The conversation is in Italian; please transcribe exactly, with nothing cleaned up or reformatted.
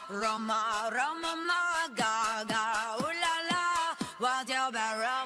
Roma, Roma, ma, ga, ga, ooh la la, what's your barrel?